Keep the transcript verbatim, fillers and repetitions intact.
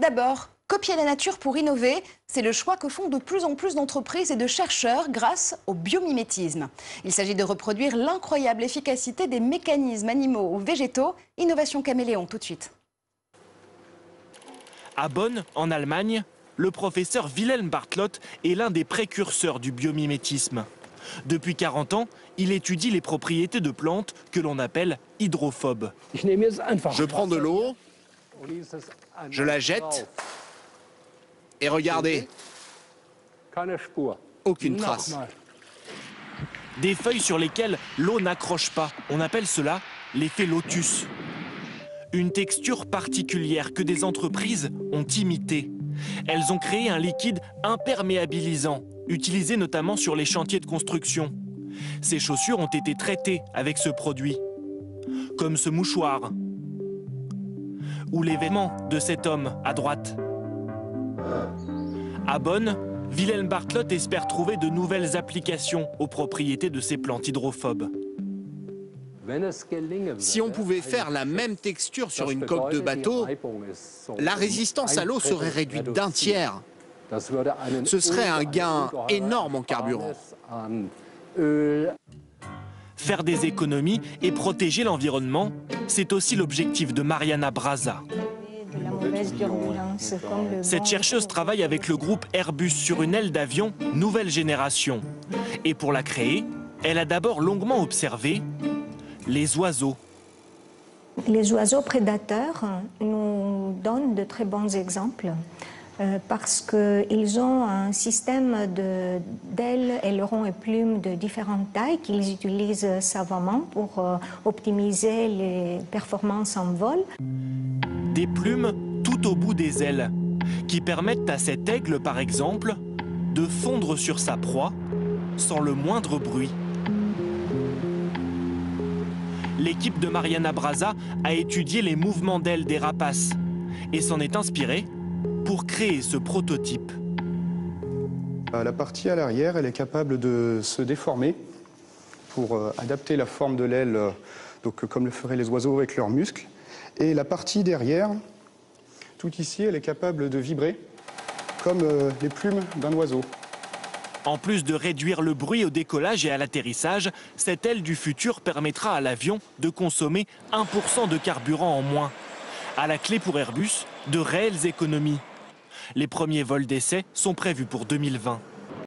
D'abord, copier la nature pour innover, c'est le choix que font de plus en plus d'entreprises et de chercheurs grâce au biomimétisme. Il s'agit de reproduire l'incroyable efficacité des mécanismes animaux ou végétaux. Innovation Caméléon, tout de suite. À Bonn, en Allemagne, le professeur Wilhelm Bartlott est l'un des précurseurs du biomimétisme. Depuis quarante ans, il étudie les propriétés de plantes que l'on appelle hydrophobes. Je prends de l'eau, je la jette et regardez, aucune trace. Des feuilles sur lesquelles l'eau n'accroche pas, on appelle cela l'effet lotus. Une texture particulière que des entreprises ont imitée. Elles ont créé un liquide imperméabilisant, utilisé notamment sur les chantiers de construction. Ces chaussures ont été traitées avec ce produit, comme ce mouchoir, ou les vêtements de cet homme à droite. À Bonn, Wilhelm Bartlott espère trouver de nouvelles applications aux propriétés de ces plantes hydrophobes. Si on pouvait faire la même texture sur une coque de bateau, la résistance à l'eau serait réduite d'un tiers. Ce serait un gain énorme en carburant. Faire des économies et protéger l'environnement, c'est aussi l'objectif de Mariana Braza. Cette chercheuse travaille avec le groupe Airbus sur une aile d'avion nouvelle génération. Et pour la créer, elle a d'abord longuement observé les oiseaux. Les oiseaux prédateurs nous donnent de très bons exemples euh, parce qu'ils ont un système d'ailes, ailerons et plumes de différentes tailles qu'ils utilisent savamment pour euh, optimiser les performances en vol. Des plumes tout au bout des ailes qui permettent à cet aigle, par exemple, de fondre sur sa proie sans le moindre bruit. L'équipe de Mariana Braza a étudié les mouvements d'ailes des rapaces et s'en est inspirée pour créer ce prototype. La partie à l'arrière, elle est capable de se déformer pour adapter la forme de l'aile, donc comme le feraient les oiseaux avec leurs muscles. Et la partie derrière, tout ici, elle est capable de vibrer comme les plumes d'un oiseau. En plus de réduire le bruit au décollage et à l'atterrissage, cette aile du futur permettra à l'avion de consommer un pour cent de carburant en moins. À la clé pour Airbus, de réelles économies. Les premiers vols d'essai sont prévus pour deux mille vingt.